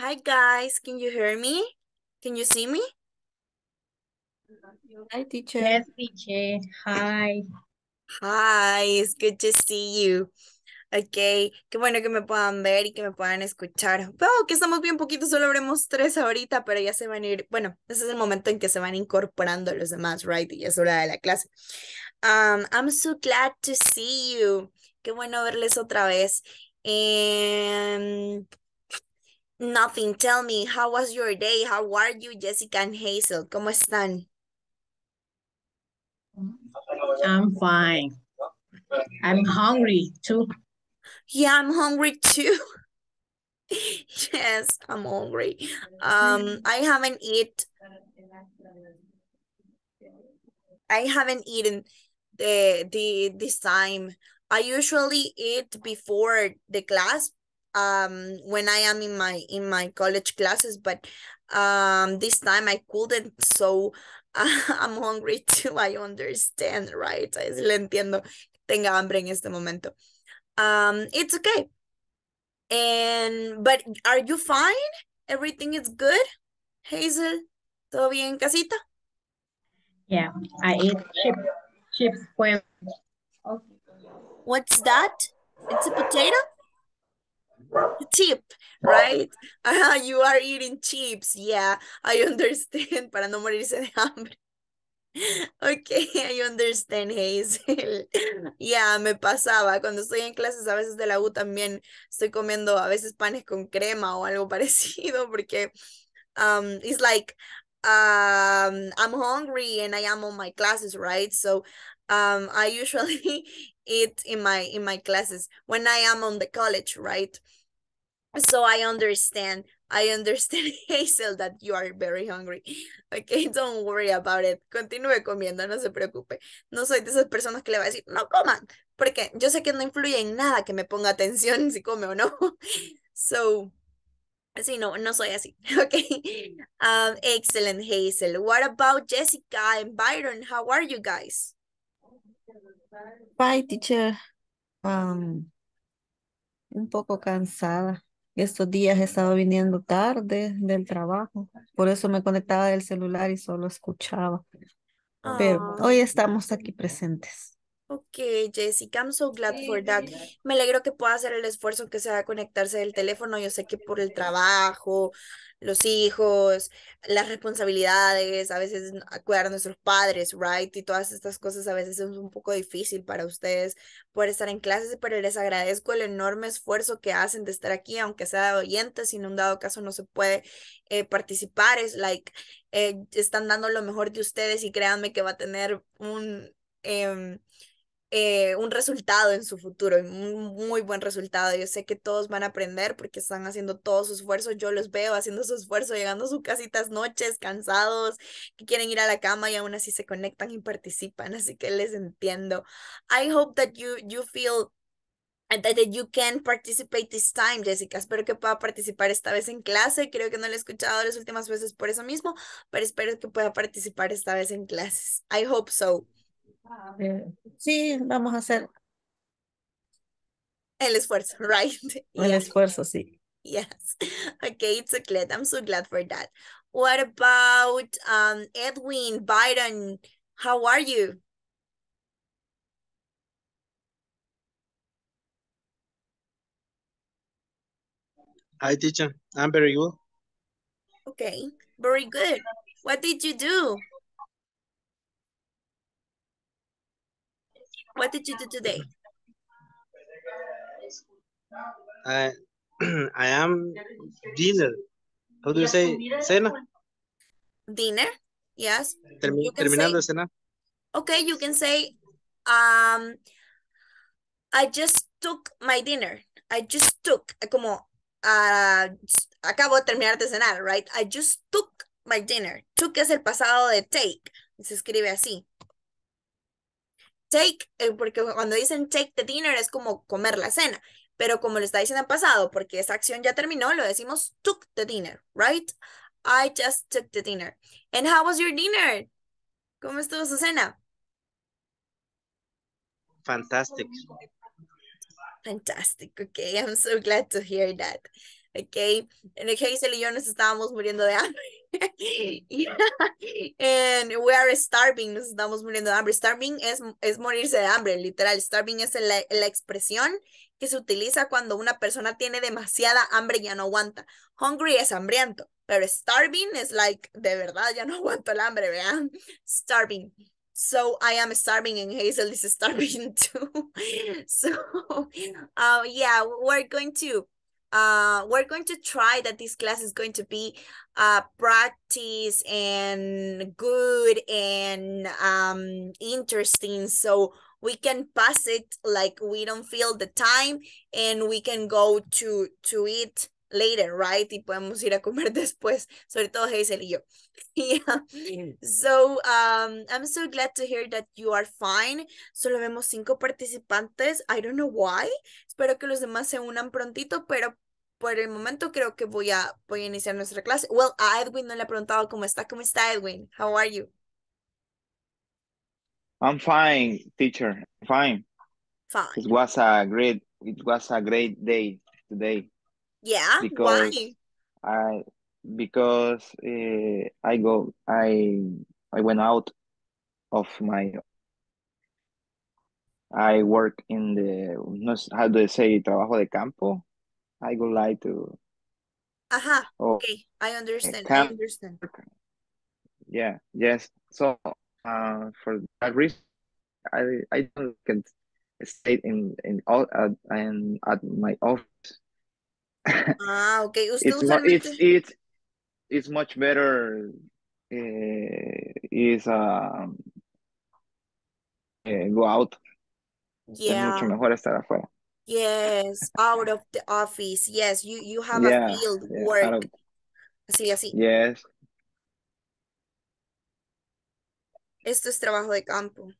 Hi guys, can you hear me? Can you see me? Hi, teacher. Yes, teacher. Hi. Hi, it's good to see you. Ok, qué bueno que me puedan ver y que me puedan escuchar. Veo que estamos bien poquitos, solo habremos tres ahorita, pero ya se van a ir. Bueno, ese es el momento en que se van incorporando los demás, right? Y es hora de la clase. I'm so glad to see you. Qué bueno verles otra vez. Nothing, tell me, how was your day? How are you, Jessica and Hazel? ¿Cómo están? I'm fine. I'm hungry too. Yeah, I'm hungry too. Yes, I'm hungry. I haven't eaten the this time. I usually eat before the class when I am in my college classes, but this time I couldn't, so I'm hungry too. I understand, right? Sí le entiendo. Tenga hambre en este momento. It's okay. But are you fine? Everything is good? Hazel, ¿todo bien en casita? Yeah, I eat chips with What's that? It's a potato? Chip, right? You are eating chips. Yeah, I understand. Para no morirse de hambre. Okay, I understand, Hazel. Yeah, me pasaba. Cuando estoy en clases a veces de la U también estoy comiendo a veces panes con crema o algo parecido porque it's like I'm hungry and I am on my classes, right? So I usually eat in my classes when I am on the college, right? So I understand, Hazel, that you are very hungry. Okay, don't worry about it. Continúe comiendo, no se preocupe. No soy de esas personas que le va a decir, no coman, porque yo sé que no influye en nada que me ponga atención si come o no. So, sí, no, no soy así. Okay. Excellent, Hazel. What about Jessica and Byron? How are you guys? Bye, teacher. Um, un poco cansada. Estos días he estado viniendo tarde del trabajo. Por eso me conectaba del celular y solo escuchaba. Pero hoy estamos aquí presentes. Ok, Jessica, I'm so glad for that. Me alegro que pueda hacer el esfuerzo que sea conectarse del teléfono. Yo sé que por el trabajo, los hijos, las responsabilidades, a veces cuidar a nuestros padres, right? Y todas estas cosas a veces es un poco difícil para ustedes poder estar en clases, pero les agradezco el enorme esfuerzo que hacen de estar aquí, aunque sea de oyentes, si en un dado caso no se puede participar, es like, están dando lo mejor de ustedes y créanme que va a tener un resultado en su futuro, un muy buen resultado. Yo sé que todos van a aprender porque están haciendo todo su esfuerzo. Yo los veo haciendo su esfuerzo, llegando a sus casitas noches, cansados, que quieren ir a la cama y aún así se conectan y participan. Así que les entiendo. I hope that you feel that you can participate this time, Jessica. Espero que pueda participar esta vez en clase. Creo que no lo he escuchado las últimas veces por eso mismo, pero espero que pueda participar esta vez en clases. I hope so. Eh, sí, vamos a hacer El esfuerzo, right? el Yeah, esfuerzo, sí. yes. Okay, it's a glad. I'm so glad for that. What about Edwin, Byron? How are you? Hi, teacher. I'm very good. Okay, very good. What did you do? What did you do today? I I am dinner. How do you say cena? Dinner? Yes. You can Terminando say, de cenar. okay, you can say, um, I just took my dinner. I just took, como, acabo de terminar de cenar, right? I just took my dinner. Took es el pasado de take. Se escribe así. Take, porque cuando dicen take the dinner es como comer la cena. Pero como lo está diciendo en pasado, porque esa acción ya terminó, lo decimos took the dinner, right? I just took the dinner. And how was your dinner? ¿Cómo estuvo su cena? Fantastic. Fantastic. Okay, I'm so glad to hear that. Okay, en el Hazel y yo nos estábamos muriendo de hambre. Yeah. And we are starving, nos estamos muriendo de hambre. Starving es morirse de hambre, literal. Starving es la expresión que se utiliza cuando una persona tiene demasiada hambre y ya no aguanta. Hungry es hambriento, pero starving es like, de verdad, ya no aguanto el hambre, vean. Starving. So I am starving and Hazel is starving too. So, yeah, we're going to try that this class is going to be practice and good and interesting, so we can pass it like we don't feel the time and we can go to eat later, right? Y podemos ir a comer después, sobre todo Hazel y yo. Yeah. So I'm so glad to hear that you are fine. Solo vemos 5 participantes. I don't know why. Espero que los demás se unan prontito, pero por el momento creo que voy a iniciar nuestra clase. Well, a Edwin no le he preguntado cómo está. ¿Cómo está, Edwin? How are you? I'm fine, teacher. Fine. Fine. It was a great day today Yeah, because why? I went out of I work in no sé, how do I say, trabajo de campo. I would like to. Okay, I understand. Camp. Yeah, yes. So for that reason, I don't can stay in all and at my office. Okay. Usted it's much better. Go out. Yeah. Es mucho mejor estar afuera. Yes, out of the office. Yes, you have a field work. Así. Yes. Esto es trabajo de campo.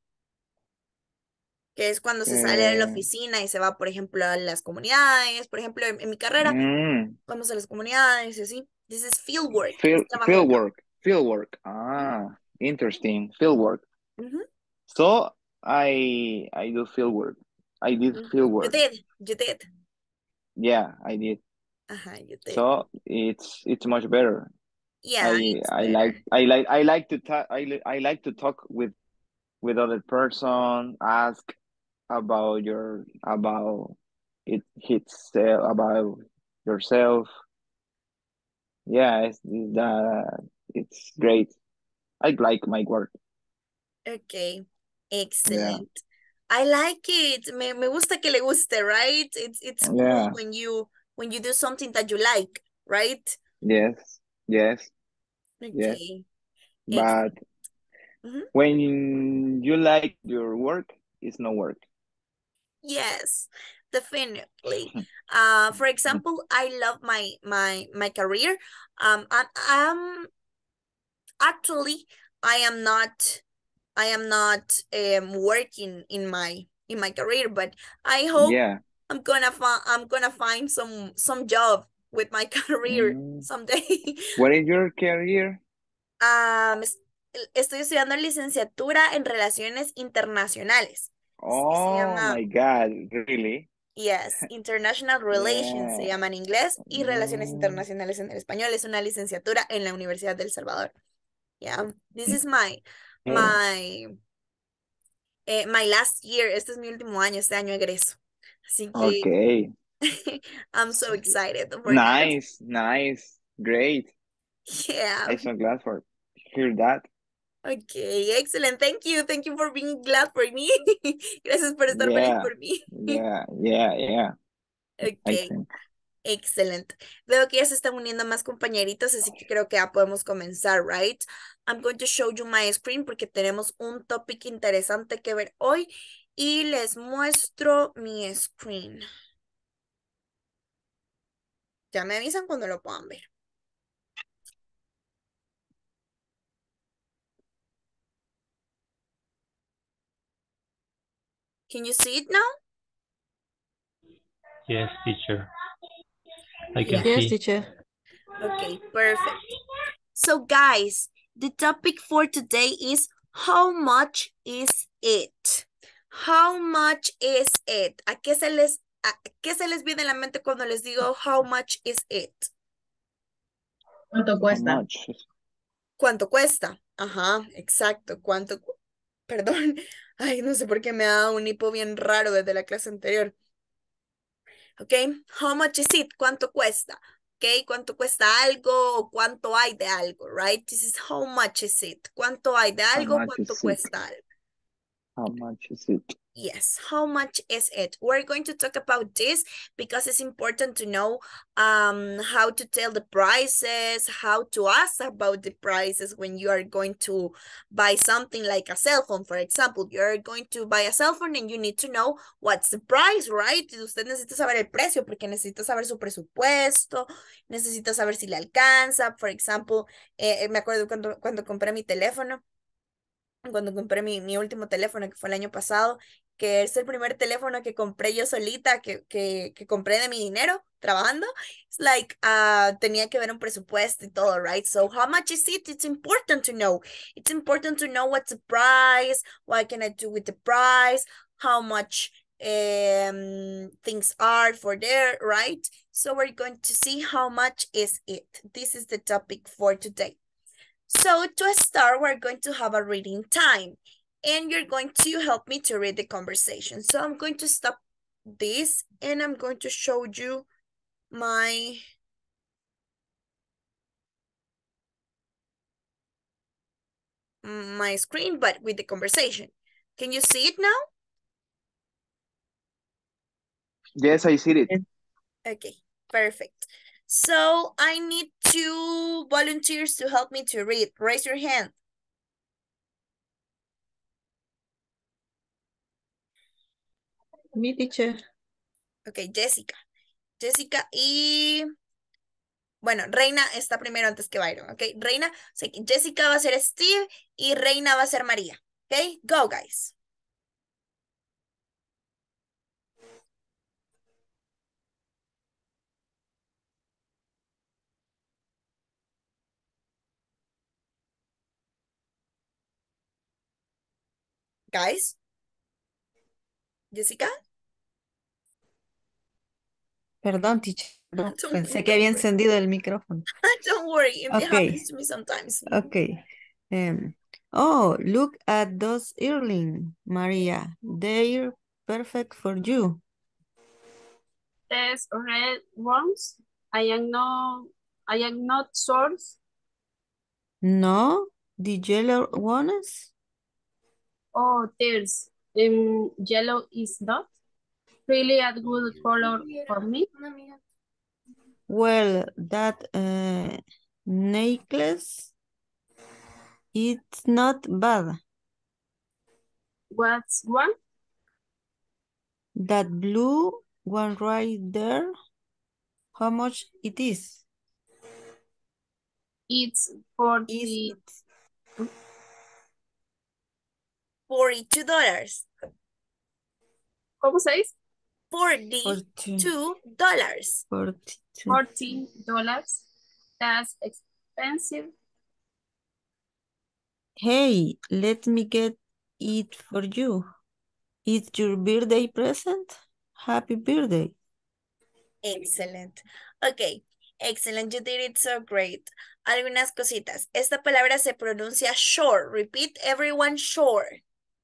Que es cuando se sale de la oficina y se va, por ejemplo, a las comunidades. Por ejemplo, en mi carrera, vamos a las comunidades y así. This is field work. Field work. Ah, interesting. Field work. So I do field work. I did field work. You did. Yeah, I did. You did. So it's much better. Yeah, I like to talk with other person, ask about about yourself. Yeah, it's great. I like my work. Okay, excellent. Yeah. I like it. Me gusta que le guste, right? It's cool when you do something that you like, right? Yes. Okay. Yes. But when you like your work, it's no work. Yes, definitely. For example, I love my career. Actually, I am not working in my career, but I hope I'm gonna find some job with my career someday. What is your career? Estoy estudiando licenciatura en Relaciones Internacionales. Oh my God, really? Yes, International Relations se llama en inglés y Relaciones Internacionales en el español. Es una licenciatura en la Universidad del Salvador. Yeah, this is my last year. Este es mi último año, este año egreso. Así que I'm so excited for nice, great. Yeah. I'm so glad for hear that. Okay, excellent. Thank you for being glad for me. Gracias por estar feliz por mí. Yeah. Okay. Excelente. Veo que ya se están uniendo más compañeritos, así que creo que ya podemos comenzar, right? I'm going to show you my screen porque tenemos un topic interesante que ver hoy y les muestro mi screen. Ya me avisan cuando lo puedan ver. Can you see it now? Yes, teacher. I can Yes, see. teacher. Okay, perfect. So guys, the topic for today is how much is it? How much is it? ¿A qué se les ¿qué se les viene a la mente cuando les digo how much is it? ¿Cuánto How cuesta? much? ¿Cuánto cuesta? Ajá, exacto. Perdón. Ay, no sé por qué me ha dado un hipo bien raro desde la clase anterior. Ok, how much is it? ¿Cuánto cuesta? Ok, ¿cuánto cuesta algo o cuánto hay de algo, right? This is how much is it? ¿Cuánto hay de How algo? much ¿Cuánto is it? cuesta algo? How much is it? Yes, how much is it? We're going to talk about this because it's important to know how to tell the prices, how to ask about the prices when you are going to buy something like a cell phone, for example. You're going to buy a cell phone and you need to know what's the price, right? Usted necesita saber el precio porque necesita saber su presupuesto, necesita saber si le alcanza. For example, me acuerdo cuando compré mi teléfono, cuando compré mi último teléfono, que fue el año pasado, que es el primer teléfono que compré yo solita, que compré de mi dinero trabajando. It's like, tenía que ver un presupuesto y todo, right? So how much is it? It's important to know. It's important to know what's the price, what can I do with the price, how much things are for there, right? So we're going to see how much is it. This is the topic for today. So to start, we're going to have a reading time and you're going to help me to read the conversation. So I'm going to stop this and I'm going to show you my screen, but with the conversation. Can you see it now? Yes, I see it. Okay, perfect. So I need 2 volunteers to help me to read. Raise your hand. Mi teacher. Okay, Jessica. Jessica y... Bueno, Reina está primero antes que Byron, ¿ok? Reina, o sea, Jessica va a ser Steve y Reina va a ser María, ¿ok? Go, guys. Guys. Jessica? Perdón, teacher. No, Don't pensé que había worry. encendido el micrófono. Don't worry, it Okay. happens to me sometimes. Okay. Oh, look at those earrings, Maria. They're perfect for you. There's red ones. I am not sure. No, the yellow ones? Oh, there's yellow is not really a good color for me. Well, that necklace, it's not bad. What's one? That blue one right there, how much it is? It's 40. Is it $42. ¿Cómo se dice? $42. 42? $14. That's expensive. Hey, let me get it for you. It's your birthday present? Happy birthday. Excellent. Ok, excellent. You did it so great. Algunas cositas. Esta palabra se pronuncia sure. Repeat, everyone, sure.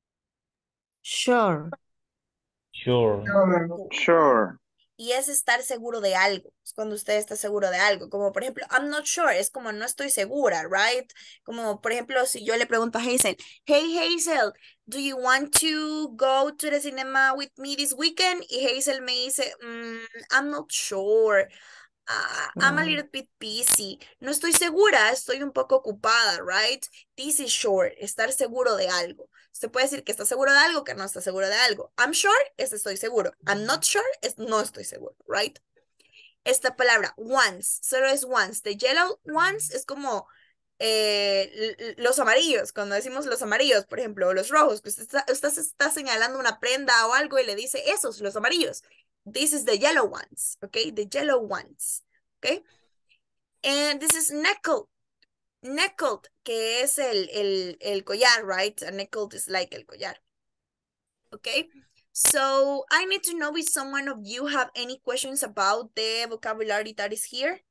Sure. Sure. Sure. Y es estar seguro de algo. Es cuando usted está seguro de algo. Como por ejemplo, I'm not sure. Es como no estoy segura, right? Como por ejemplo, si yo le pregunto a Hazel, hey Hazel, do you want to go to the cinema with me this weekend? Y Hazel me dice, I'm not sure. I'm a little bit busy. No estoy segura, estoy un poco ocupada, right? This is sure, estar seguro de algo. Usted puede decir que está seguro de algo, que no está seguro de algo. I'm sure es estoy seguro. I'm not sure es no estoy seguro, right? Esta palabra, once, solo es once. The yellow ones es como los amarillos. Cuando decimos los amarillos, por ejemplo, o los rojos, que usted está señalando una prenda o algo y le dice esos, los amarillos. This is the yellow ones, okay? The yellow ones, okay? And this is neckled. Neckled, que es el collar, right? A neckled is like el collar. Okay? So I need to know if someone of you have any questions about the vocabulary that is here.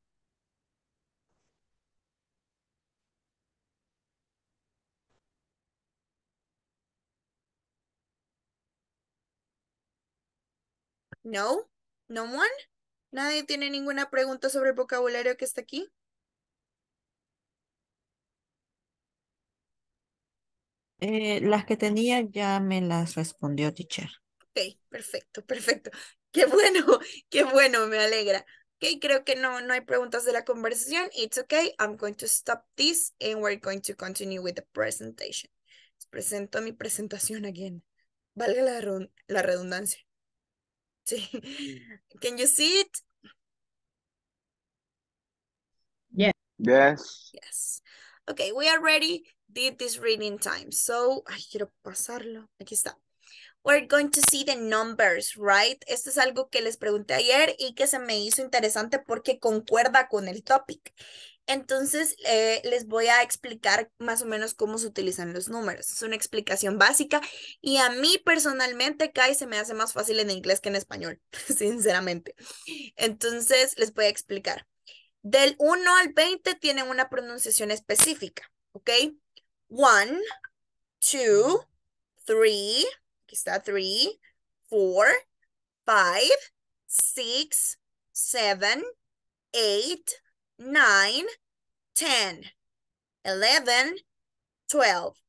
No, no one. Nadie tiene ninguna pregunta sobre el vocabulario que está aquí. Las que tenía ya me las respondió, teacher. Ok, perfecto, perfecto. Qué bueno, me alegra. Ok, creo que no hay preguntas de la conversación. It's okay. I'm going to stop this and we're going to continue with the presentation. Les presento mi presentación again. Valga la redundancia. Sí. Can you see it? Yes. Yes. Okay, we already did this reading time. So, ay, quiero pasarlo. Aquí está. We're going to see the numbers, right? Esto es algo que les pregunté ayer y que se me hizo interesante porque concuerda con el topic. Entonces, les voy a explicar más o menos cómo se utilizan los números. Es una explicación básica y a mí personalmente, Kai, se me hace más fácil en inglés que en español, sinceramente. Entonces, les voy a explicar. Del 1 al 20 tienen una pronunciación específica, ¿ok? 1, 2, 3, aquí está 3, 4, 5, 6, 7, 8, 9, 10, 11, 12,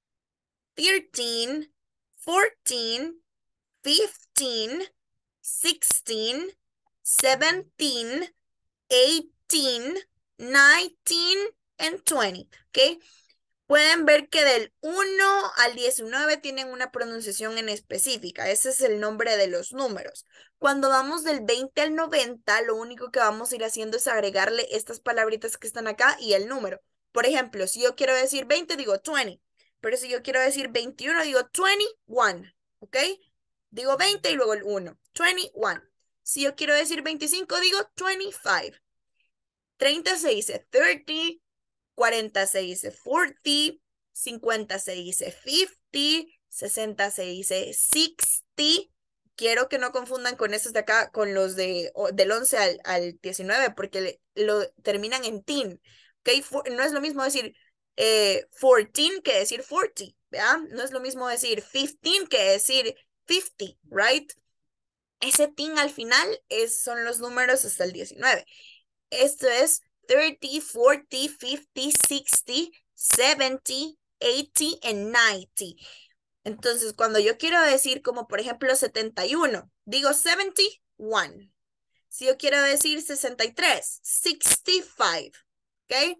13, 14, 15, 16, 17, 18, 19, and 20, ¿ok? Pueden ver que del 1 al 19 tienen una pronunciación en específica. Ese es el nombre de los números. Cuando vamos del 20 al 90, lo único que vamos a ir haciendo es agregarle estas palabritas que están acá y el número. Por ejemplo, si yo quiero decir 20, digo 20. Pero si yo quiero decir 21, digo 21. ¿Ok? Digo 20 y luego el 1. 21. Si yo quiero decir 25, digo 25. 30 se dice 30. 40 se dice 40, 50 se dice 50, 60 se dice 60. Quiero que no confundan con esos de acá, con los del 11 al 19, porque lo terminan en teen. ¿Okay? No es lo mismo decir 14 que decir 40, ¿verdad? No es lo mismo decir 15 que decir 50, right? Ese teen al final son los números hasta el 19. Esto es 30, 40, 50, 60, 70, 80 and 90. Entonces, cuando yo quiero decir como por ejemplo 71, digo 71. Si yo quiero decir 63, 65. ¿Ok?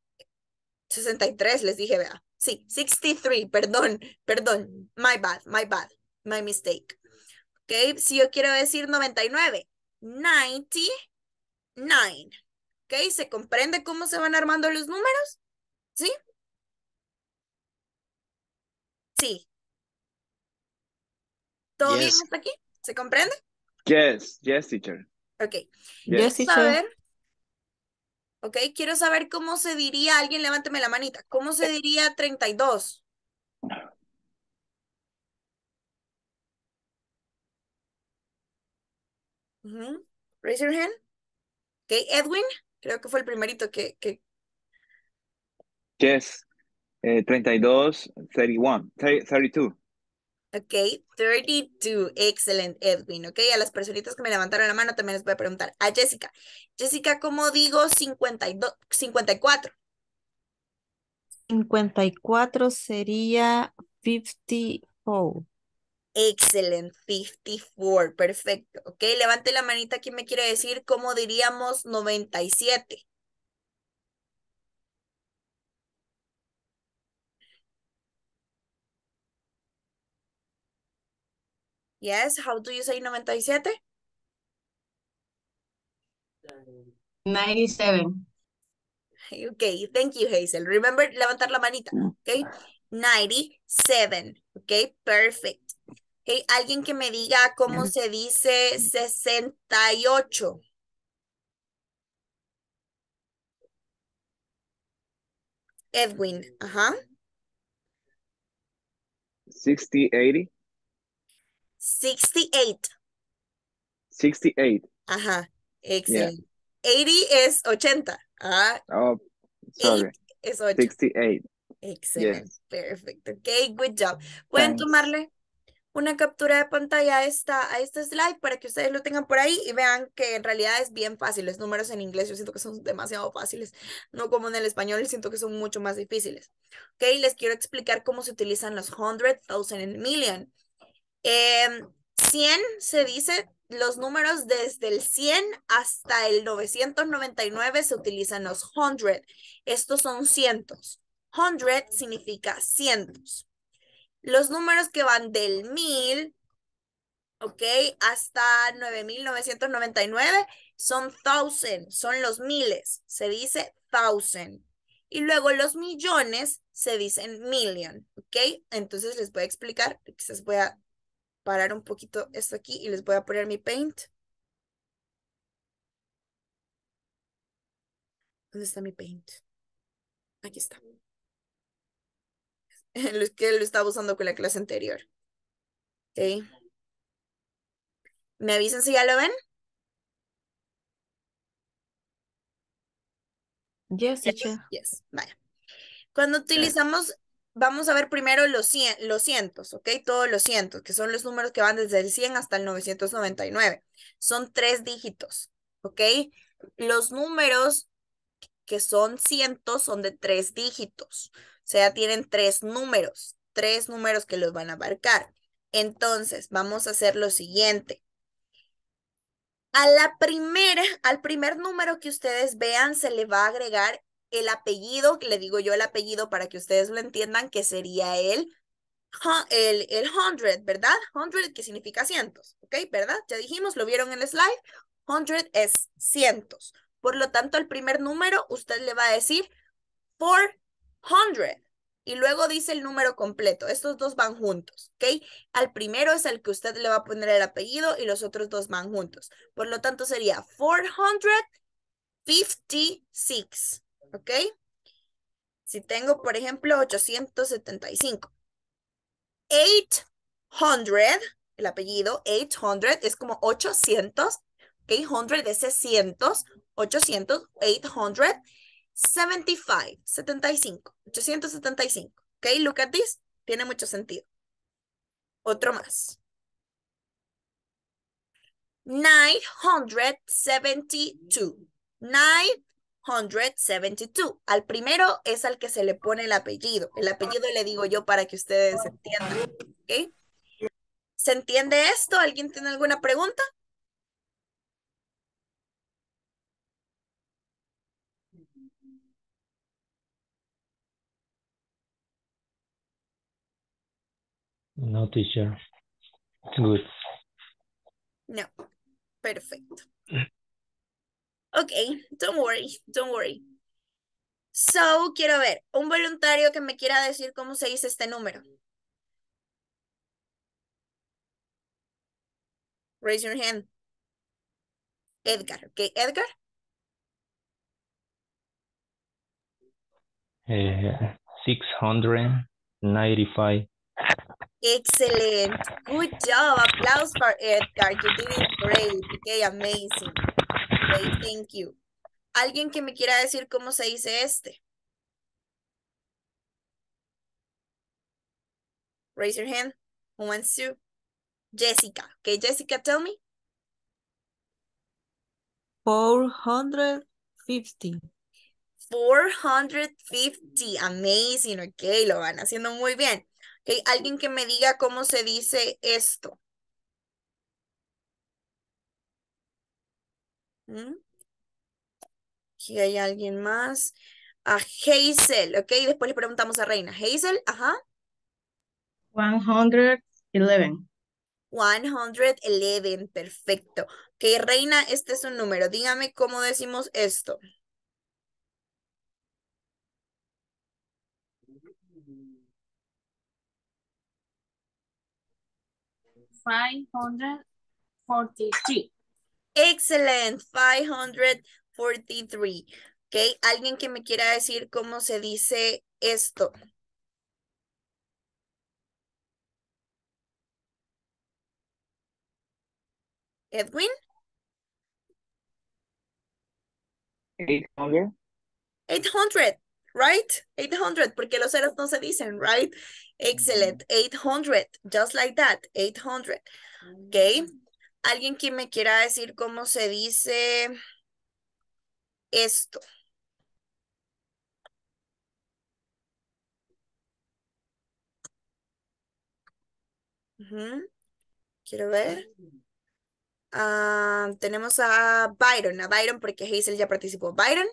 63 les dije, vea. Sí, 63, perdón. My bad, my mistake. ¿Ok? Si yo quiero decir 99, 99. ¿Ok? ¿Se comprende cómo se van armando los números? ¿Sí? Sí. ¿Todo bien Yes. hasta aquí? ¿Se comprende? Yes, yes, teacher. Ok. Yes, Yes. teacher. Ok, quiero saber cómo se diría, alguien levánteme la manita, ¿cómo se diría 32? Raise your hand. Ok, Edwin, creo que fue el primerito que... Yes. 32, 31, 32. Ok, 32. Excelente, Edwin. Ok, a las personitas que me levantaron la mano también les voy a preguntar. A Jessica. Jessica, ¿cómo digo 52, 54? 54 sería 54. Excelente, 54. Perfecto. Ok, levante la manita. ¿Quién me quiere decir cómo diríamos 97? Yes, how do you say 97? 97. Ok, thank you, Hazel. Remember, levantar la manita. Ok, 97. Ok, perfect. Ok, alguien que me diga cómo se dice 68. Edwin, ajá. 60, 80. 68. 68. Ajá, Yeah. excelente. 80 es 80. Ah, Oh, 8 sorry. es 8. 68. Excelente, Yes. perfecto. Ok, good job. Pueden Thanks. tomarle una captura de pantalla a este slide para que ustedes lo tengan por ahí y vean que en realidad es bien fácil. Los números en inglés yo siento que son demasiado fáciles, no como en el español, siento que son mucho más difíciles. Ok, les quiero explicar cómo se utilizan los 100, 1000 and million. 100 se dice, los números desde el 100 hasta el 999 se utilizan los 100. Estos son cientos. 100 significa cientos. Los números que van del 1000, ok, hasta 9999 son 1000, son los miles, se dice 1000. Y luego los millones se dicen million, ok. Entonces les voy a explicar, quizás voy a parar un poquito esto aquí y les voy a poner mi paint. ¿Dónde está mi paint? Aquí está. Lo que lo estaba usando con la clase anterior. Ok. ¿Me avisan si ya lo ven? Yes, teacher. Yes, vaya. Cuando utilizamos, vamos a ver primero los cientos, ¿ok? Todos los cientos, que son los números que van desde el 100 hasta el 999. Son 3 dígitos, ¿ok? Los números que son cientos son de 3 dígitos. O sea, tienen 3 números que los van a abarcar. Entonces, vamos a hacer lo siguiente. Al primer número que ustedes vean se le va a agregar el apellido, le digo yo el apellido para que ustedes lo entiendan, que sería el 100, ¿verdad? 100 que significa cientos, ¿ok? ¿Verdad? Ya dijimos, lo vieron en el slide. 100 es cientos. Por lo tanto, el primer número usted le va a decir 400 y luego dice el número completo. Estos dos van juntos, ¿ok? Al primero es el que usted le va a poner el apellido y los otros dos van juntos. Por lo tanto, sería 456, ¿ok? Si tengo, por ejemplo, 875. 800, el apellido, 800 es como 800, ¿ok? 100 es 600, 800, 875, 75, 875, ¿ok? Look at this, tiene mucho sentido. Otro más. 972, 972. Al primero es al que se le pone el apellido. El apellido le digo yo para que ustedes entiendan, ¿ok? ¿Se entiende esto? ¿Alguien tiene alguna pregunta? No, teacher. Good. No. Perfecto. Ok, don't worry, don't worry. So, quiero ver, un voluntario que me quiera decir cómo se dice este número. Raise your hand. Edgar, ok, Edgar. 695. Excellent. Good job. Applause for Edgar. You did it great. Okay, amazing. Okay, thank you. ¿Alguien que me quiera decir cómo se dice este? Raise your hand. Who wants to? Jessica. Okay, Jessica, tell me. 450. 450. Amazing. Ok, lo van haciendo muy bien. Ok, alguien que me diga cómo se dice esto. ¿Mm? Aquí hay alguien más. A Hazel, ok. Después le preguntamos a Reina. Hazel, ajá. 111. 111, perfecto. Ok, Reina, este es un número. Dígame cómo decimos esto. $543. Excelente, 543. Ok, alguien que me quiera decir cómo se dice esto. Edwin, 800. 800, right? 800, porque los ceros no se dicen, right? Excellent, 800, just like that, 800. Ok. ¿Alguien que me quiera decir cómo se dice esto? Ujú. Quiero ver. Tenemos a Byron porque Hazel ya participó. Byron,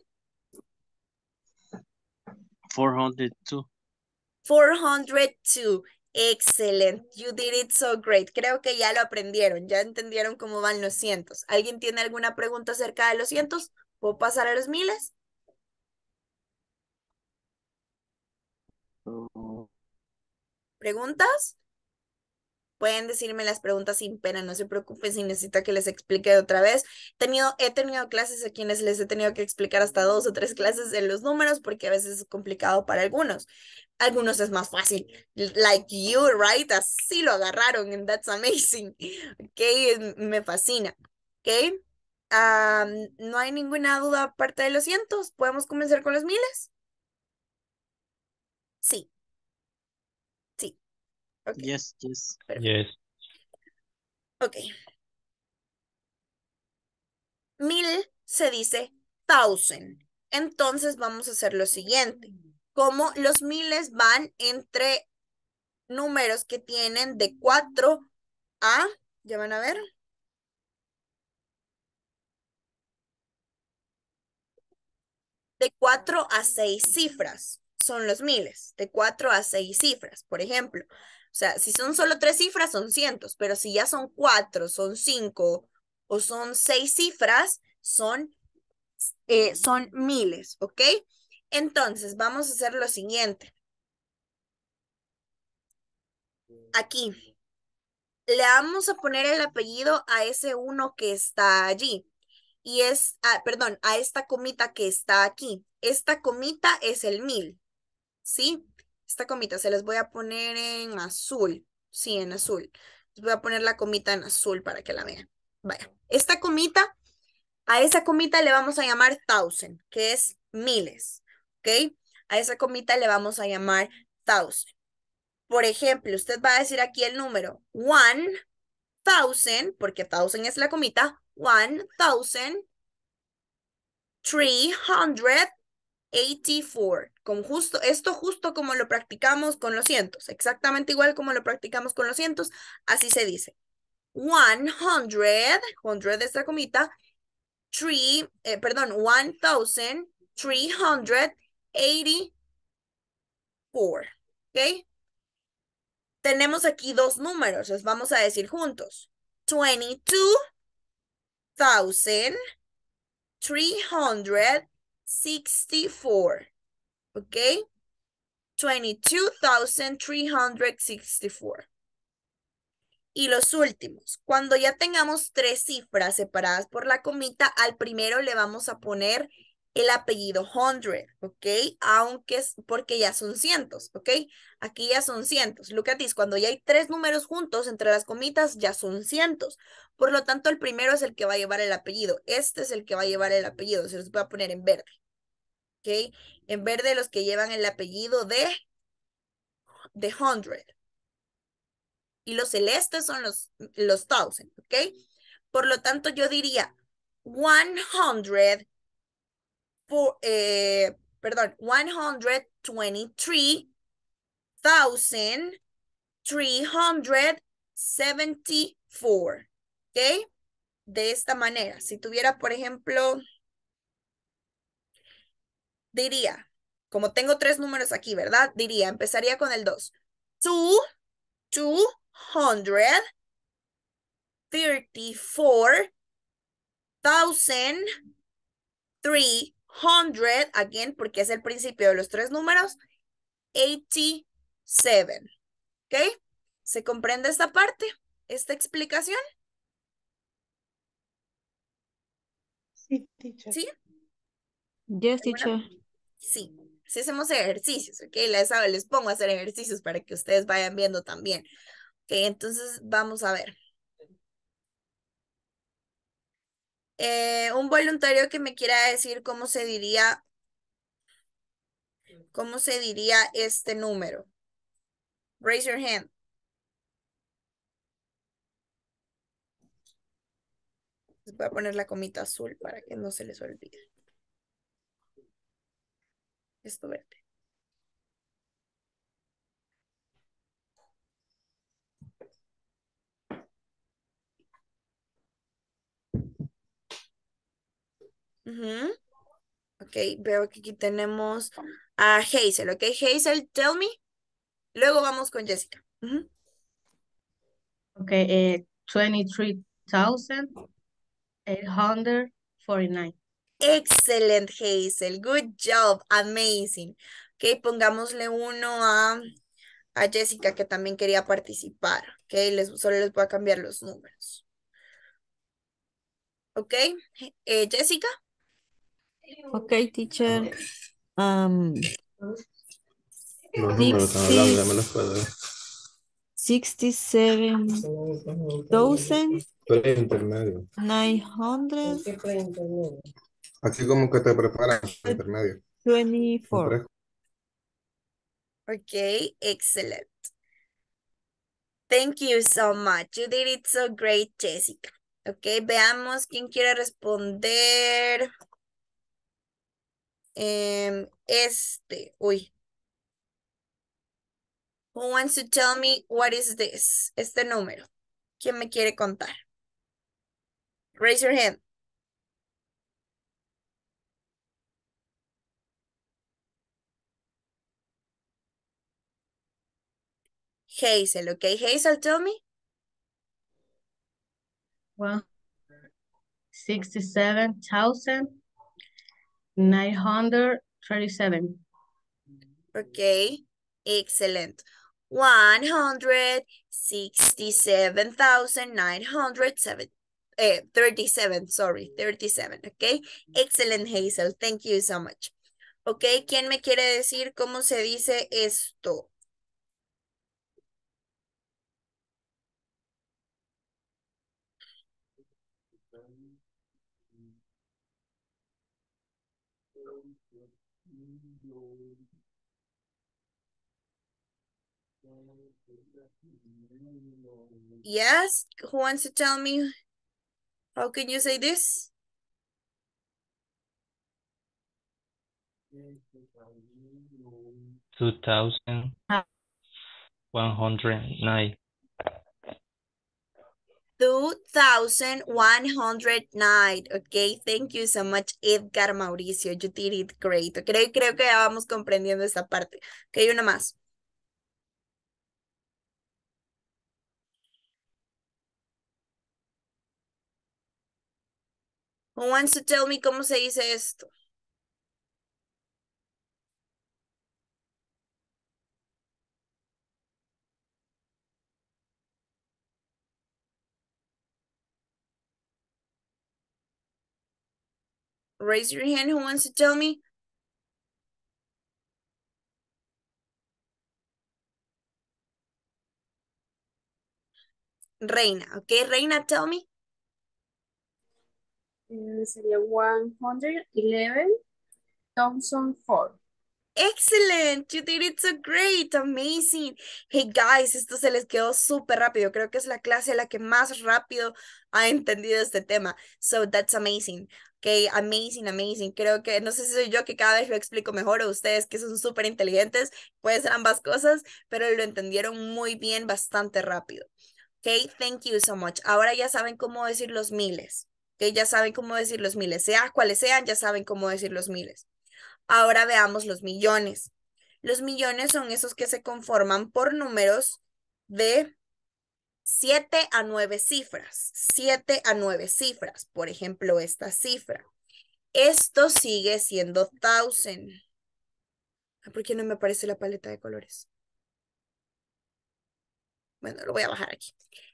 402. 402. Excellent. You did it so great. Creo que ya lo aprendieron. Ya entendieron cómo van los cientos. ¿Alguien tiene alguna pregunta acerca de los cientos? ¿Puedo pasar a los miles? ¿Preguntas? Pueden decirme las preguntas sin pena, no se preocupen si necesita que les explique otra vez. He tenido clases a quienes les he tenido que explicar hasta 2 o 3 clases de los números porque a veces es complicado para algunos. Algunos es más fácil, like you, right? Así lo agarraron and that's amazing. Ok, me fascina. Ok, no hay ninguna duda aparte de los cientos. ¿Podemos comenzar con los miles? Sí, sí. Ok, Yes, yes. perfecto. Yes. Ok. 1000 se dice thousand. Entonces vamos a hacer lo siguiente. Como los miles van entre números que tienen de 4 a, ya van a ver, de 4 a 6 cifras. Son los miles, de 4 a 6 cifras, por ejemplo. O sea, si son solo 3 cifras, son cientos, pero si ya son 4, son 5 o son 6 cifras, son miles, ¿ok? Entonces, vamos a hacer lo siguiente. Aquí, le vamos a poner el apellido a ese uno que está allí. Y perdón, a esta comita que está aquí. Esta comita es el 1000, ¿sí? Esta comita se les voy a poner en azul. Sí, en azul. Les voy a poner la comita en azul para que la vean. Vaya, esta comita, a esa comita le vamos a llamar thousand, que es miles, ¿ok? A esa comita le vamos a llamar thousand. Por ejemplo, usted va a decir aquí el número 1000, porque thousand es la comita, 1384. Esto justo como lo practicamos con los cientos, exactamente igual como lo practicamos con los cientos, así se dice. 100 es la comita, 1384, ¿ok? Tenemos aquí dos números, los vamos a decir juntos. 22,364, ¿ok? 22,364. Y los últimos, cuando ya tengamos 3 cifras separadas por la comita, al primero le vamos a poner el apellido 100, ¿ok? Aunque es porque ya son cientos, ¿ok? Aquí ya son cientos. Look at this, cuando ya hay 3 números juntos entre las comitas, ya son cientos. Por lo tanto, el primero es el que va a llevar el apellido. Este es el que va a llevar el apellido. Se los voy a poner en verde, ¿ok? En verde los que llevan el apellido de 100. Y los celestes son los 1000, ¿ok? Por lo tanto, yo diría 123,374, ¿ok? De esta manera, si tuviera, por ejemplo, diría, como tengo 3 números aquí, ¿verdad? Diría, empezaría con el 2. 234,300, again, porque es el principio de los 3 números, 87, ¿ok? ¿Se comprende esta parte? ¿Esta explicación? Sí, teacher. ¿Sí? Yes, teacher. Sí. Si hacemos ejercicios, ¿ok? Les pongo a hacer ejercicios para que ustedes vayan viendo también. Ok, entonces vamos a ver. Un voluntario que me quiera decir cómo se diría este número. Raise your hand. Les voy a poner la comita azul para que no se les olvide. Esto verde. Ujú. Ok, veo que aquí tenemos a Hazel, ok. Hazel, tell me. Luego vamos con Jessica. Ujú. Okay, 23,849. Excellent, Hazel. Good job. Amazing. Ok, pongámosle uno a Jessica que también quería participar. Ok, solo les voy a cambiar los números. Ok, Jessica. Okay, teacher. Los números están hablando, ya me los puedo ver. 67,924. Pre-intermedio. Aquí como que te preparan para intermedio. Son tres. Ok, excellent. Thank you so much. You did it so great, Jessica. Ok, veamos quién quiere responder. Uy. Who wants to tell me what is this? Este número. ¿Quién me quiere contar? Raise your hand. Hazel, okay. Hazel, tell me. 67,937. Okay, excellent. 167,937, sorry, 37, okay? Excellent, Hazel, thank you so much. Okay, ¿quién me quiere decir cómo se dice esto? Yes, who wants to tell me? How can you say this? Two thousand 109. 2,109. Okay, thank you so much, Edgar Mauricio. You did it great. Creo que ya vamos comprendiendo esta parte. Ok, una más. Who wants to tell me cómo se dice esto? Raise your hand. Who wants to tell me? Reina. Okay, Reina, tell me. Sería 111,004. Excellent, you did it so great, amazing. Hey guys, esto se les quedó súper rápido. Creo que es la clase a la que más rápido ha entendido este tema. So that's amazing. Okay, amazing, amazing. Creo que, no sé si soy yo que cada vez lo explico mejor o ustedes que son súper inteligentes. Puede ser ambas cosas, pero lo entendieron muy bien, bastante rápido. Okay, thank you so much. Ahora ya saben cómo decir los miles. Okay, ya saben cómo decir los miles. Sea cuales sean, ya saben cómo decir los miles. Ahora veamos los millones. Los millones son esos que se conforman por números de 7 a 9 cifras. 7 a 9 cifras. Por ejemplo, esta cifra. Esto sigue siendo thousand. ¿Por qué no me aparece la paleta de colores? Bueno, lo voy a bajar aquí.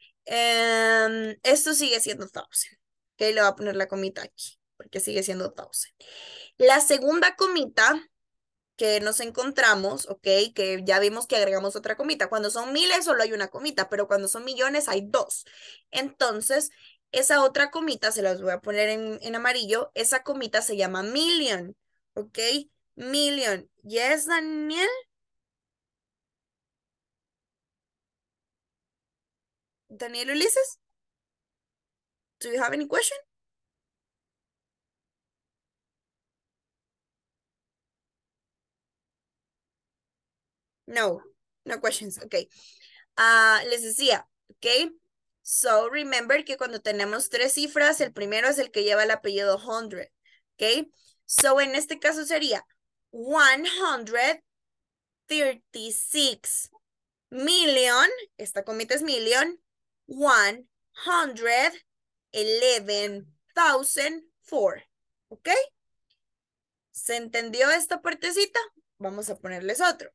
Esto sigue siendo thousand. Ok, le voy a poner la comita aquí, porque sigue siendo thousand. La segunda comita que nos encontramos, ok, que ya vimos que agregamos otra comita. Cuando son miles solo hay una comita, pero cuando son millones hay dos. Entonces, Esa otra comita, se las voy a poner en amarillo, esa comita se llama million, ¿ok? Million. Yes, Daniel? Daniel Ulises? Do you have any question? No, no questions, ok. Les decía, ok. So remember que cuando tenemos tres cifras, el primero es el que lleva el apellido 100, ok. So en este caso sería 136 million, esta comita es million, 111,004, ok. ¿Se entendió esta partecita? Vamos a ponerles otro.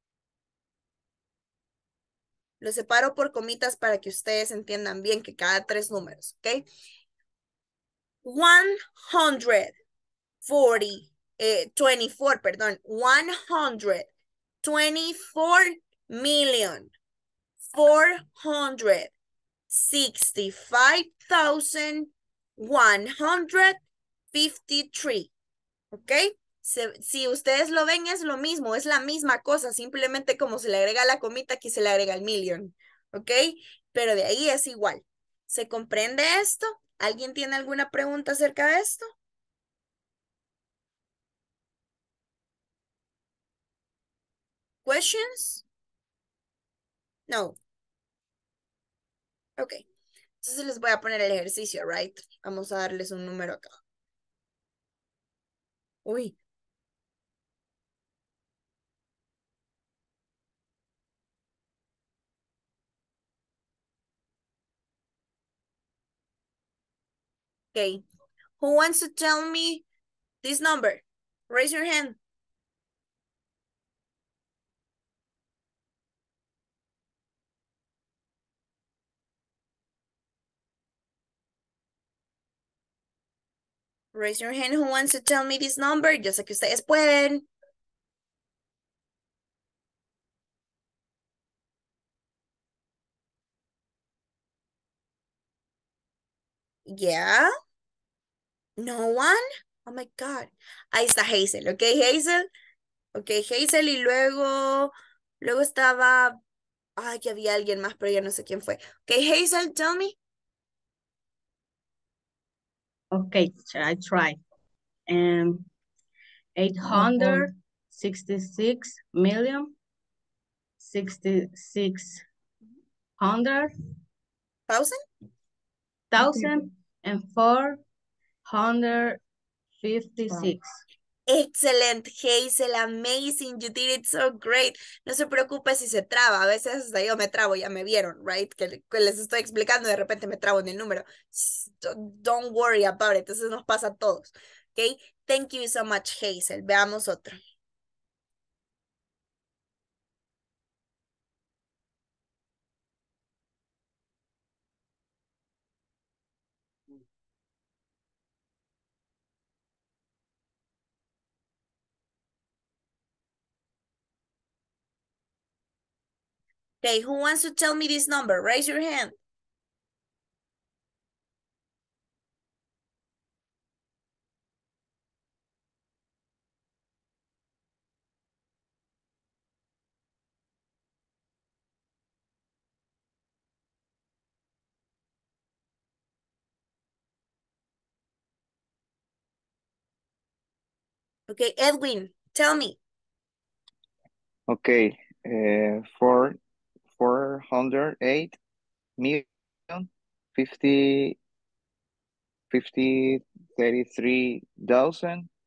Lo separo por comitas para que ustedes entiendan bien que cada tres números, ¿ok? 24, perdón. 124,465,153, ¿ok? Si ustedes lo ven es lo mismo, es la misma cosa, simplemente como se le agrega la comita, aquí se le agrega el million, ¿ok? Pero de ahí es igual. ¿Se comprende esto? ¿Alguien tiene alguna pregunta acerca de esto? Questions? No. Ok. Entonces les voy a poner el ejercicio, right? Vamos a darles un número acá. Uy. Okay. Who wants to tell me this number? Raise your hand. Raise your hand who wants to tell me this number. Yo sé que ustedes pueden. Yeah. No one. Oh my God. Ahí está Hazel. Ok, Hazel. Ok, Hazel y luego estaba, ay, que había alguien más, pero ya no sé quién fue. Ok, Hazel, tell me. Okay, I try. 866 million 6600 Thousand. 1,456. Excellent, Hazel, amazing, you did it so great. No se preocupe si se traba, a veces hasta yo me trabo, ya me vieron, right? Que les estoy explicando y de repente me trabo en el número. Don't worry about it, eso nos pasa a todos, ¿ok? Thank you so much, Hazel. Veamos otro. Okay, who wants to tell me this number? Raise your hand. Okay, Edwin, tell me. Okay, 408 million 33,000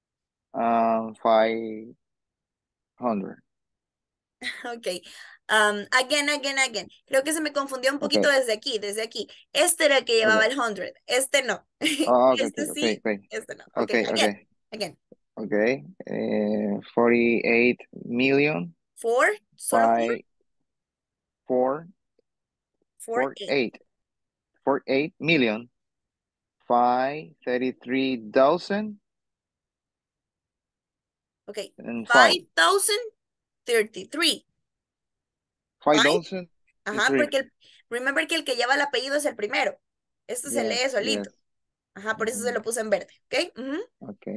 500. Okay. Again. Creo que se me confundió un poquito Okay. desde aquí. Este era el que llevaba Okay. el 100. Este no. Oh, okay, Este sí, este no. Okay, again. Okay. 48 million 4, solo 4, 4 8. 48 million 533,000 Okay. and 5,033. 5,000. Ajá, porque remember que el que lleva el apellido es el primero. Esto se lee Yes, solito. yes. Ajá, por eso se lo puse en verde, ¿ok? Ujú. Okay,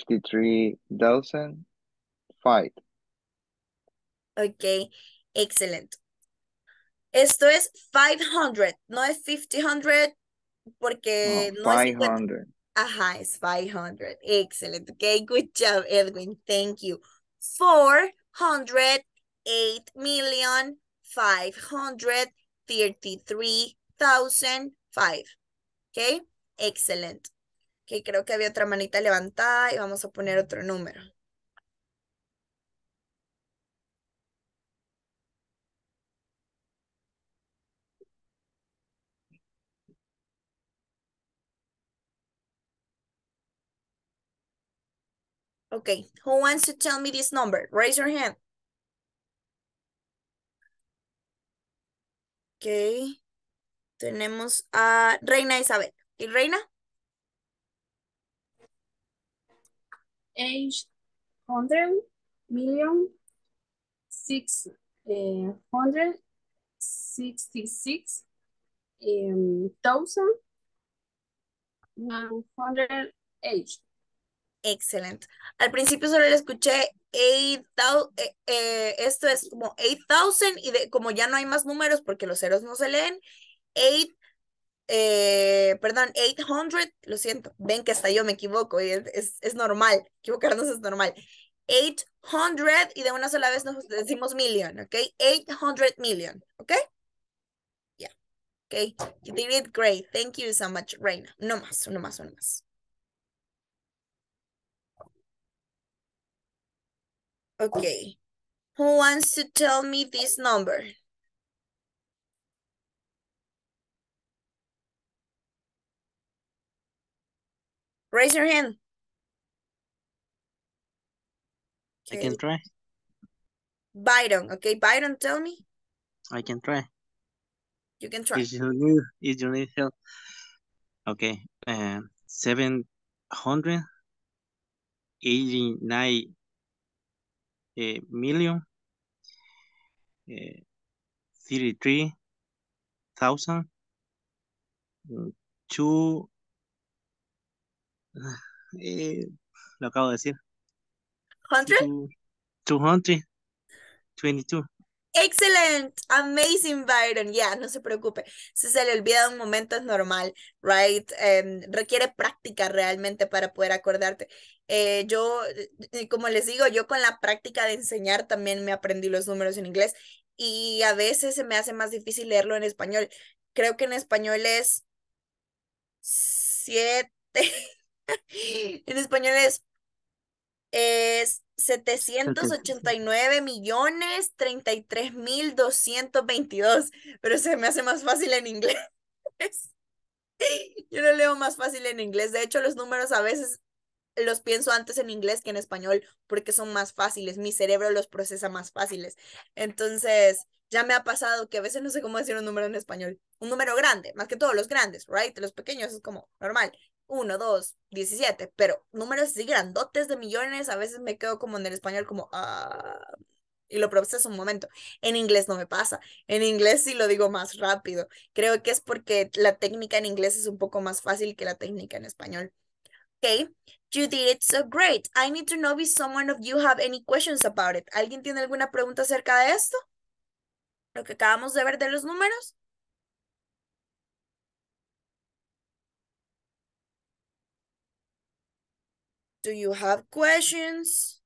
53,005. Ok, excelente. Esto es 500, no es 500 porque no es 50. 500. Ajá, es 500. Excelente. Okay, good job, Edwin. Thank you. 408,533,005. Ok, excelente. Ok, creo que había otra manita levantada y vamos a poner otro número. Okay, who wants to tell me this number? Raise your hand. Ok, tenemos a Reina Isabel. ¿Y Reina? 8,666,108. Excelente. Al principio solo le escuché 8,000, esto es como 8,000 y como ya no hay más números porque los ceros no se leen, 800, lo siento, ven que hasta yo me equivoco y es normal, equivocarnos es normal. 800 y de una sola vez nos decimos million, ¿ok? 800 million, ¿ok? Yeah, ok. You did it great. Thank you so much, Reina. No más, uno más, uno más. Okay. Who wants to tell me this number? Raise your hand. I can try. Byron, okay, Byron, tell me. I can try. You can try. If you need help. Okay. 789 million 33,000 two lo acabo de decir. 100? 222. Excellent, amazing, Byron. Ya, no se preocupe. Si se le olvida un momento es normal, right? Requiere práctica realmente para poder acordarte. Como les digo, yo con la práctica de enseñar también me aprendí los números en inglés y a veces se me hace más difícil leerlo en español. Creo que en español es 7. En español es 789,033,222, pero se me hace más fácil en inglés. Yo lo leo más fácil en inglés. De hecho, los números a veces los pienso antes en inglés que en español porque son más fáciles. Mi cerebro los procesa más fáciles. Entonces, ya me ha pasado que a veces no sé cómo decir un número en español. Un número grande, más que todos los grandes, right? Los pequeños es como normal. 1, 2, 17, pero números así grandotes de millones, a veces me quedo como en el español como, y lo proceso un momento. En inglés no me pasa. En inglés sí lo digo más rápido. Creo que es porque la técnica en inglés es un poco más fácil que la técnica en español. Okay, you did it so great. I need to know if someone of you have any questions about it. ¿Alguien tiene alguna pregunta acerca de esto? Lo que acabamos de ver de los números. Do you have questions?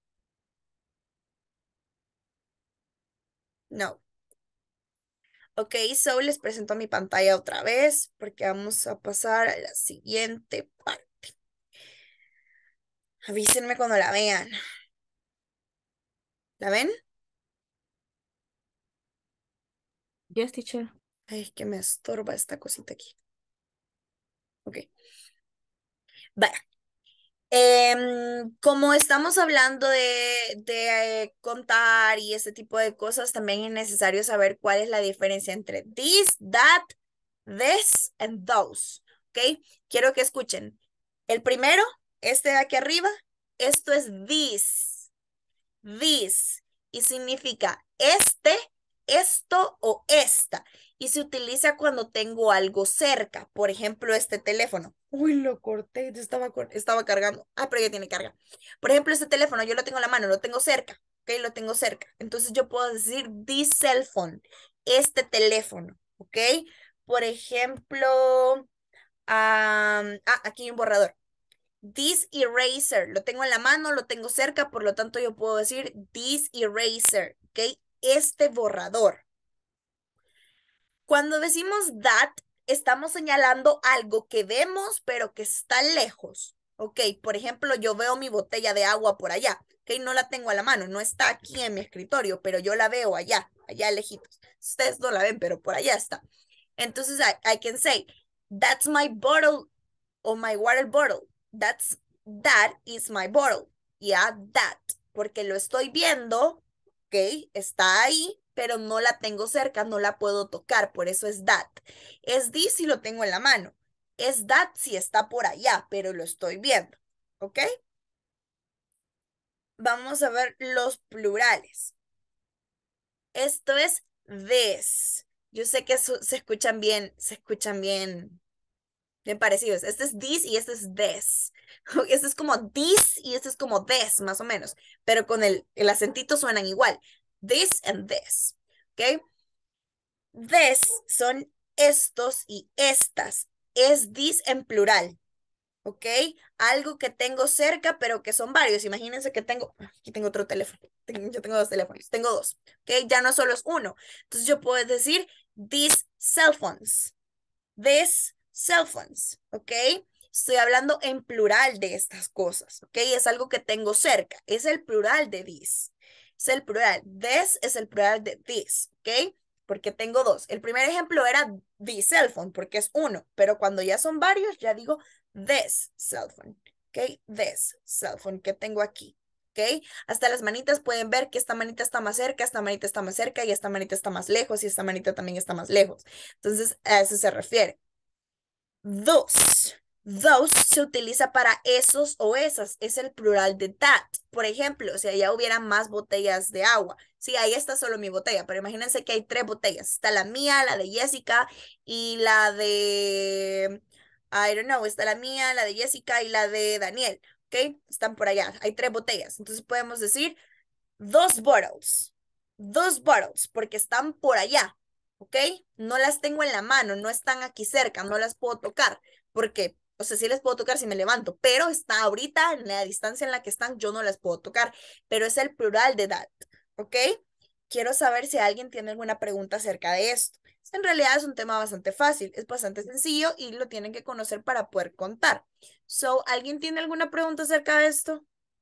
No. Ok, so les presento mi pantalla otra vez porque vamos a pasar a la siguiente parte. Avísenme cuando la vean. ¿La ven? Yes, teacher. Ay, es que me estorba esta cosita aquí. Ok. Vaya. Como estamos hablando de contar y ese tipo de cosas, también es necesario saber cuál es la diferencia entre this, that, this, and those. ¿Ok? Quiero que escuchen. El primero, este de aquí arriba, esto es this. This. Y significa este, esto o esta. y se utiliza cuando tengo algo cerca. Por ejemplo, este teléfono. Uy, lo corté, estaba cargando. Ah, pero ya tiene carga. Por ejemplo, este teléfono, yo lo tengo en la mano, lo tengo cerca. Ok, lo tengo cerca. Entonces yo puedo decir this cell phone, este teléfono. Ok, por ejemplo, aquí hay un borrador. This eraser, lo tengo en la mano, lo tengo cerca, por lo tanto yo puedo decir this eraser, ¿ok? Este borrador. Cuando decimos that, estamos señalando algo que vemos, pero que está lejos, ¿ok? Por ejemplo, yo veo mi botella de agua por allá, ¿ok? No la tengo a la mano, no está aquí en mi escritorio, pero yo la veo allá lejitos. Ustedes no la ven, pero por allá está. Entonces, I can say, that's my bottle, or my water bottle. That is my bottle. Yeah, that. Porque lo estoy viendo, ¿ok? Está ahí, pero no la tengo cerca, no la puedo tocar, por eso es that. Es this si lo tengo en la mano. Es that si está por allá, pero lo estoy viendo, ¿ok? Vamos a ver los plurales. Esto es this. Yo sé que se escuchan bien parecidos. Este es this y este es this. Este es como this y este es como this, más o menos. Pero con el acentito suenan igual. This and this. ¿Ok? This son estos y estas. Es this en plural. ¿Ok? Algo que tengo cerca, pero que son varios. Imagínense que aquí tengo otro teléfono. Yo tengo dos teléfonos. Tengo dos. ¿Ok? Ya no solo es uno. Entonces yo puedo decir these cell phones. These cell phones, ¿ok? Estoy hablando en plural de estas cosas, ¿ok? Es algo que tengo cerca. Es el plural de this. Es el plural. This es el plural de this, ¿ok? Porque tengo dos. El primer ejemplo era the cell phone, porque es uno. Pero cuando ya son varios, ya digo this cell phone, ¿ok? This cell phone que tengo aquí, ¿ok? Hasta las manitas pueden ver que esta manita está más cerca, esta manita está más cerca y esta manita está más lejos y esta manita también está más lejos. Entonces, a eso se refiere. Those. Those se utiliza para esos o esas. Es el plural de that. Por ejemplo, si allá hubiera más botellas de agua. Sí, ahí está solo mi botella, pero imagínense que hay 3 botellas. Está la mía, la de Jessica y la de... I don't know, está la mía, la de Jessica y la de Daniel. ¿Ok? Están por allá. Hay 3 botellas. Entonces podemos decir those bottles. Those bottles, porque están por allá. ¿Ok? No las tengo en la mano, no están aquí cerca, no las puedo tocar, porque, o sea, sí las puedo tocar si me levanto, pero está ahorita en la distancia en la que están, yo no las puedo tocar, pero es el plural de that, ¿ok? Quiero saber si alguien tiene alguna pregunta acerca de esto. En realidad es un tema bastante fácil, es bastante sencillo y lo tienen que conocer para poder contar. So, ¿alguien tiene alguna pregunta acerca de esto?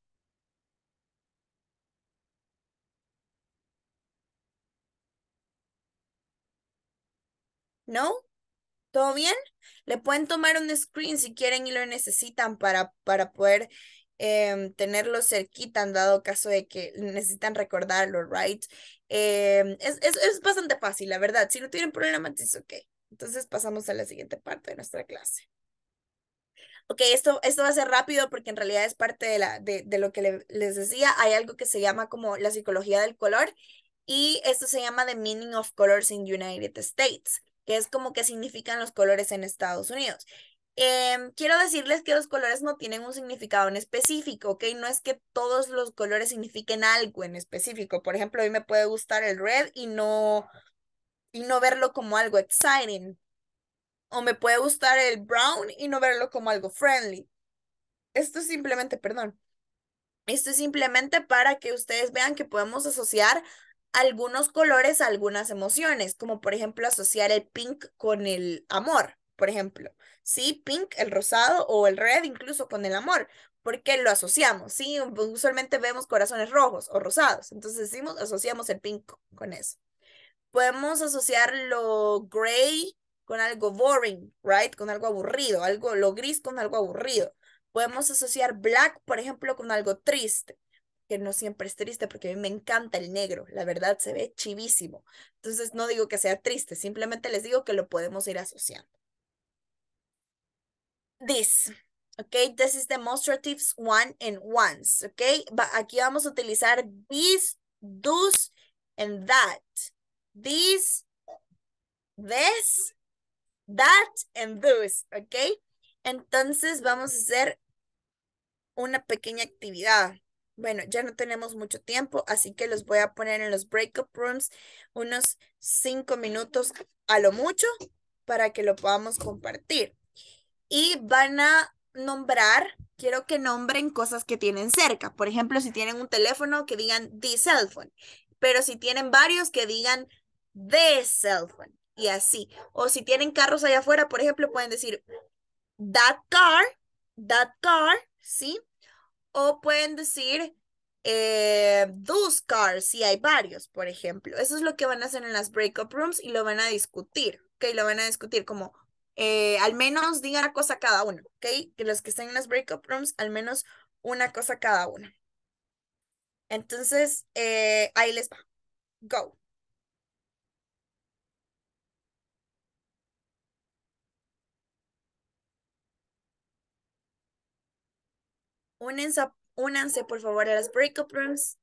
¿No? ¿Todo bien? Le pueden tomar un screen si quieren y lo necesitan para poder tenerlo cerquita en dado caso de que necesitan recordarlo, right? Es bastante fácil, la verdad. Si no tienen problemas, es ok. Entonces pasamos a la siguiente parte de nuestra clase. Ok, esto va a ser rápido porque en realidad es parte de lo que les decía. Hay algo que se llama como la psicología del color y esto se llama The Meaning of Colors in United States, que es como que significan los colores en Estados Unidos. Quiero decirles que los colores no tienen un significado en específico, ¿ok? No es que todos los colores signifiquen algo en específico. Por ejemplo, a mí me puede gustar el red y no verlo como algo exciting. O me puede gustar el brown y no verlo como algo friendly. Esto es simplemente, perdón. Esto es simplemente para que ustedes vean que podemos asociar algunos colores a algunas emociones, como por ejemplo asociar el pink con el amor, por ejemplo. Sí, pink, el rosado o el red incluso con el amor, porque lo asociamos, ¿sí? Usualmente vemos corazones rojos o rosados, entonces decimos, asociamos el pink con eso. Podemos asociar lo gray con algo boring, right? Con algo aburrido, lo gris con algo aburrido. Podemos asociar black, por ejemplo, con algo triste, que no siempre es triste porque a mí me encanta el negro, la verdad se ve chivísimo. Entonces no digo que sea triste, simplemente les digo que lo podemos ir asociando. This, ok, this is demonstratives one and ones, ok. Aquí vamos a utilizar this, those, and that. This, this, that, and those, ¿ok? Entonces vamos a hacer una pequeña actividad. Bueno, ya no tenemos mucho tiempo, así que los voy a poner en los breakup rooms unos 5 minutos a lo mucho para que lo podamos compartir. Y van a nombrar, quiero que nombren cosas que tienen cerca. Por ejemplo, si tienen un teléfono, que digan the cell phone. Pero si tienen varios, que digan the cell phone. Y así. O si tienen carros allá afuera, por ejemplo, pueden decir that car, ¿sí? O pueden decir those cars, si hay varios, por ejemplo. Eso es lo que van a hacer en las breakup rooms y lo van a discutir, ¿ok? Lo van a discutir como, al menos digan una cosa cada uno, ¿ok? Que los que estén en las breakup rooms, al menos una cosa cada uno. Entonces, ahí les va. Go. Únanse, por favor, a las breakup rooms.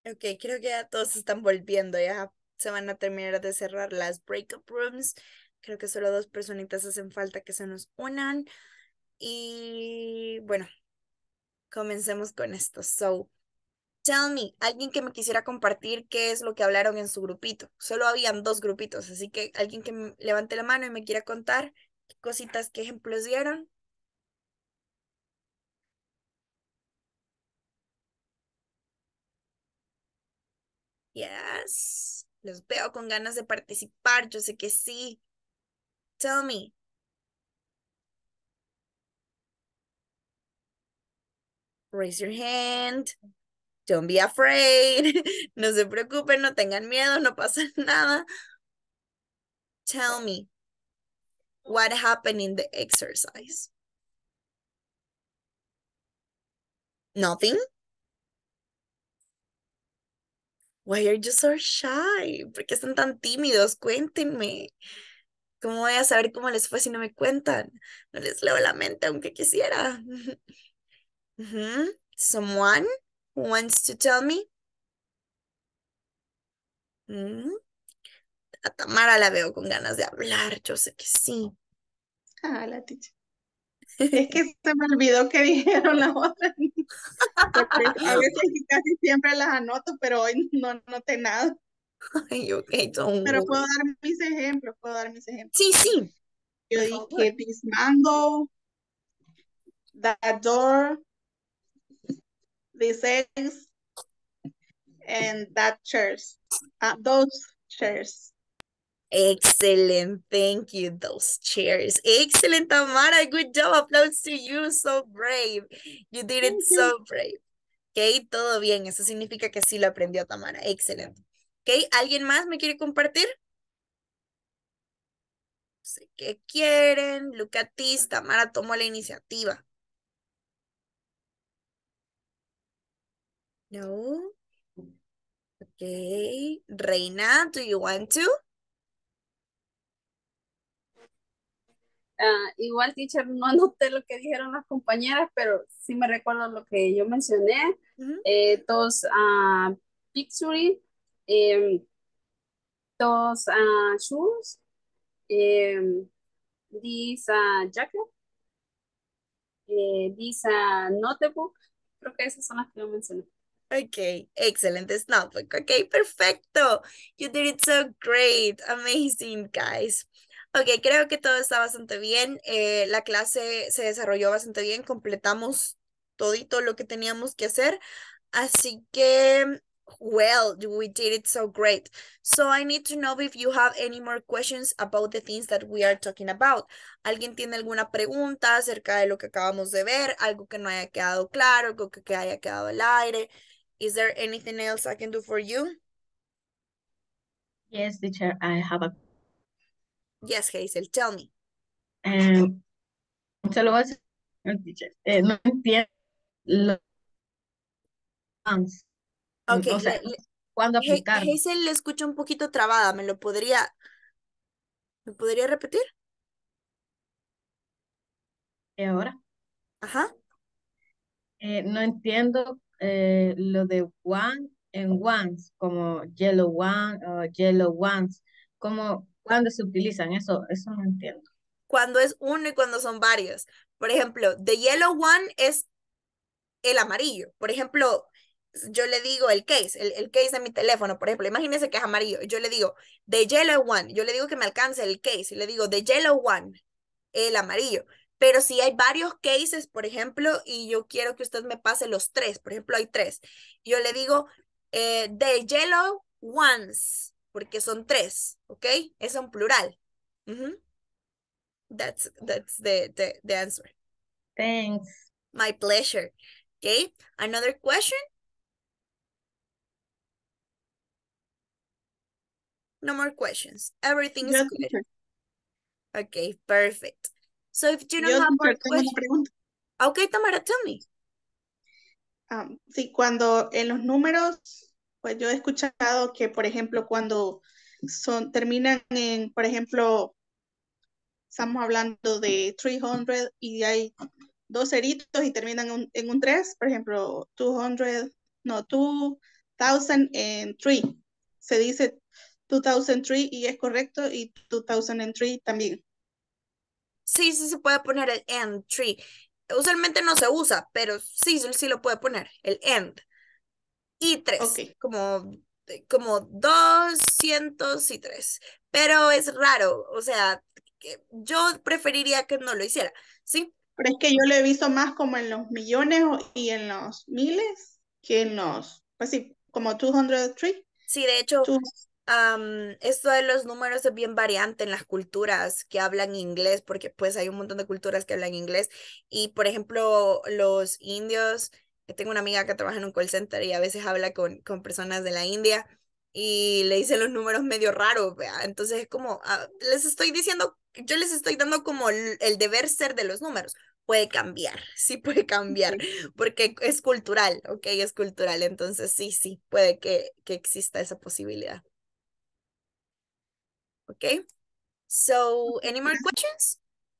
Ok, creo que ya todos se están volviendo, ya se van a terminar de cerrar las breakup rooms. Creo que solo 2 personitas hacen falta que se nos unan. Y bueno, comencemos con esto. So, tell me, alguien que me quisiera compartir qué es lo que hablaron en su grupito. Solo habían 2 grupitos, así que alguien que levante la mano y me quiera contar qué cositas, qué ejemplos dieron. Yes, los veo con ganas de participar, yo sé que sí. Tell me. Raise your hand. Don't be afraid. No se preocupen, no tengan miedo, no pasa nada. Tell me, what happened in the exercise? Nothing? Why are you so shy? ¿Por qué están tan tímidos? Cuéntenme. ¿Cómo voy a saber cómo les fue si no me cuentan? No les leo la mente aunque quisiera. Someone who wants to tell me? Mm, A Tamara la veo con ganas de hablar, yo sé que sí. Ah, la teacher. Es que se me olvidó que dijeron las otras. Porque a veces casi siempre las anoto, pero hoy no anoté nada. Ay, ok, don't Pero worry. puedo dar mis ejemplos. Sí, sí. Yo Por dije favor. this mango, that door, this eggs, and that chairs. Those chairs. Excellent. Thank you. Those chairs. Excellent, Tamara. Good job. Applause to you. So brave. You did it Thank you. so brave. Ok, todo bien. Eso significa que sí lo aprendió Tamara. Excelente. Ok, ¿alguien más me quiere compartir? Sé que quieren. Look at this. Tamara tomó la iniciativa. No. Ok. Reina, do you want to? Igual, teacher, no anoté lo que dijeron las compañeras, pero sí me recuerdo lo que yo mencioné. Those picture, those shoes, this jacket, this notebook. Creo que esas son las que yo mencioné. Ok, excelente notebook. Ok, perfecto. You did it so great. Amazing, guys. Ok, creo que todo está bastante bien. La clase se desarrolló bastante bien. Completamos todito lo que teníamos que hacer. Así que, well, we did it so great. So I need to know if you have any more questions about the things that we are talking about. ¿Alguien tiene alguna pregunta acerca de lo que acabamos de ver? Algo que no haya quedado claro, algo que haya quedado al aire. Is there anything else I can do for you? Yes, teacher, I have a. Yes, Hazel, tell me. Se lo voy a decir, teacher. No entiendo los plans. Ok, O sea, ¿cuándo aplicarlo? Hazel le escucha un poquito trabada. ¿Me podría repetir? ¿Y ahora? Ajá. No entiendo lo de one and ones, como yellow one o yellow ones, como cuando se utilizan, eso no entiendo. Cuando es uno y cuando son varios. Por ejemplo, the yellow one es el amarillo. Por ejemplo, yo le digo el case, el case de mi teléfono, por ejemplo, imagínense que es amarillo. Yo le digo, the yellow one. Yo le digo que me alcance el case y le digo, the yellow one, el amarillo. Pero si hay varios cases, por ejemplo, y yo quiero que usted me pase los 3, por ejemplo, hay 3. Yo le digo, the yellow ones, porque son 3, ¿ok? Es un plural. That's the answer. Thanks. My pleasure. Okay, another question? No more questions. Everything is Yo, good. teacher, Okay, perfect. So if you don't yo, have more teacher, tengo una questions, pregunta. okay, Tamara, tell me. Sí, cuando en los números, pues yo he escuchado que, por ejemplo, cuando terminan en, por ejemplo, estamos hablando de 300 y hay 2 ceritos y terminan en un 3, por ejemplo, 200, no, 2, 2003. Se dice 2003 y es correcto, y 2003 también. Sí, sí se puede poner el and, tree. Usualmente no se usa, pero sí, sí lo puede poner, el and. Y 3, Ok. como 203. Pero es raro, o sea, yo preferiría que no lo hiciera, ¿sí? Pero es que yo lo he visto más como en los millones y en los miles que en los, pues sí, como 203. Sí, de hecho, Two- esto de los números es bien variante en las culturas que hablan inglés, porque pues hay un montón de culturas que hablan inglés. Y por ejemplo, los indios, tengo una amiga que trabaja en un call center y a veces habla con personas de la India y le dicen los números medio raros, ¿vea? Entonces es como, les estoy diciendo, yo les estoy dando como el deber ser de los números. Puede cambiar, sí puede cambiar, porque es cultural, ¿ok? Es cultural, entonces sí, sí, puede que exista esa posibilidad. Okay, so any more questions?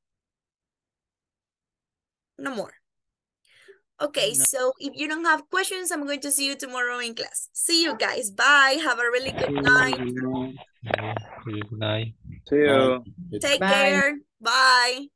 No more. Okay, No. so if you don't have questions, I'm going to see you tomorrow in class. See you guys. Bye. Have a really good night. Good night. See you. Take Bye. care. Bye.